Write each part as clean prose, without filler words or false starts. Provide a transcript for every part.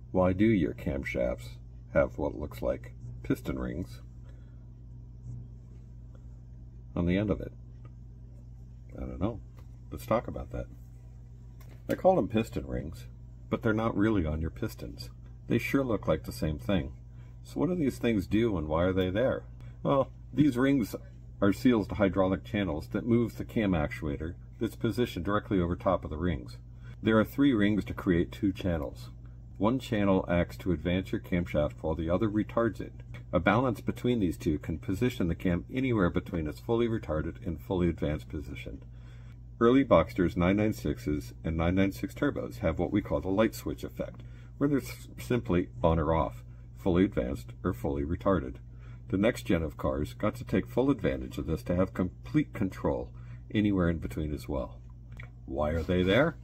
Why do your camshafts have what looks like piston rings on the end of it? I don't know. Let's talk about that. I call them piston rings, but they're not really on your pistons. They sure look like the same thing. So what do these things do and why are they there? Well, these rings are seals to hydraulic channels that move the cam actuator that's positioned directly over top of the rings. There are 3 rings to create 2 channels. One channel acts to advance your camshaft while the other retards it. A balance between these two can position the cam anywhere between its fully retarded and fully advanced position. Early Boxster's 996s and 996 turbos have what we call the light switch effect, where they're simply on or off, fully advanced or fully retarded. The next gen of cars got to take full advantage of this to have complete control anywhere in between as well. Why are they there?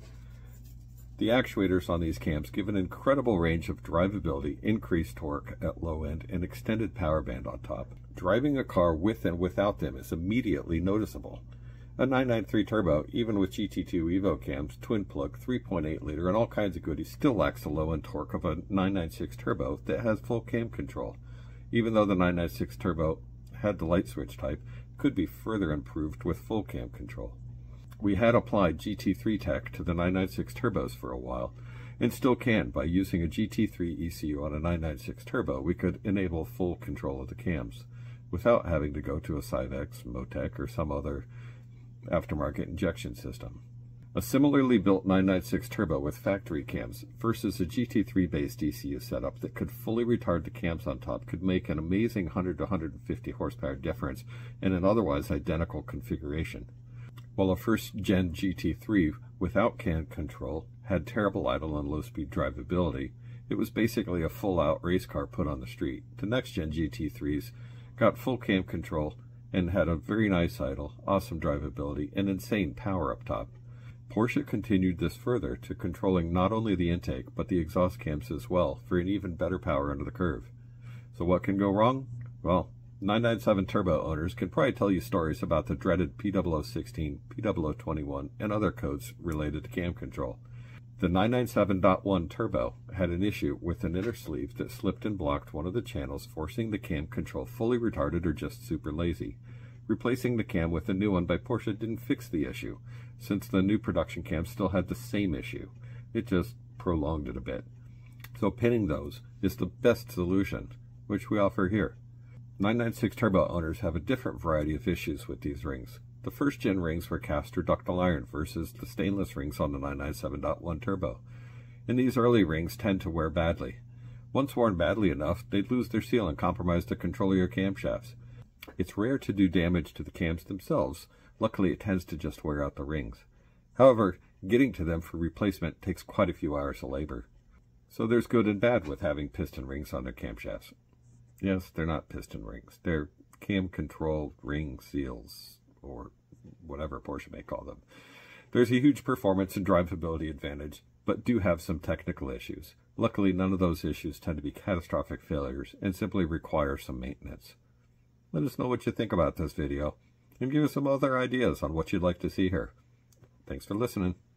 The actuators on these cams give an incredible range of drivability, increased torque at low end, and extended power band on top. Driving a car with and without them is immediately noticeable. A 993 turbo, even with GT2 Evo cams, twin plug, 3.8 liter, and all kinds of goodies, still lacks the low end torque of a 996 turbo that has full cam control. Even though the 996 turbo had the light switch type, could be further improved with full cam control. We had applied GT3 tech to the 996 turbos for a while, and still can. By using a GT3 ECU on a 996 turbo, we could enable full control of the cams without having to go to a Cyvex, Motec, or some other aftermarket injection system. A similarly built 996 turbo with factory cams versus a GT3 based ECU setup that could fully retard the cams on top could make an amazing 100 to 150 horsepower difference in an otherwise identical configuration. While a first-gen GT3 without cam control had terrible idle and low-speed drivability, it was basically a full-out race car put on the street. The next-gen GT3s got full cam control and had a very nice idle, awesome drivability, and insane power up top. Porsche continued this further to controlling not only the intake, but the exhaust cams as well for an even better power under the curve. So what can go wrong? Well, 997 turbo owners can probably tell you stories about the dreaded P0016, P0021, and other codes related to cam control. The 997.1 turbo had an issue with an inner sleeve that slipped and blocked one of the channels, forcing the cam control fully retarded or just super lazy. Replacing the cam with a new one by Porsche didn't fix the issue, since the new production cam still had the same issue. It just prolonged it a bit. So pinning those is the best solution, which we offer here. 996 turbo owners have a different variety of issues with these rings. The first gen rings were cast or ductile iron versus the stainless rings on the 997.1 turbo. And these early rings tend to wear badly. Once worn badly enough, they'd lose their seal and compromise the control of your camshafts. It's rare to do damage to the cams themselves. Luckily, it tends to just wear out the rings. However, getting to them for replacement takes quite a few hours of labor. So there's good and bad with having piston rings on their camshafts. Yes, they're not piston rings. They're cam control ring seals, or whatever Porsche may call them. There's a huge performance and drivability advantage, but do have some technical issues. Luckily, none of those issues tend to be catastrophic failures and simply require some maintenance. Let us know what you think about this video, and give us some other ideas on what you'd like to see here. Thanks for listening.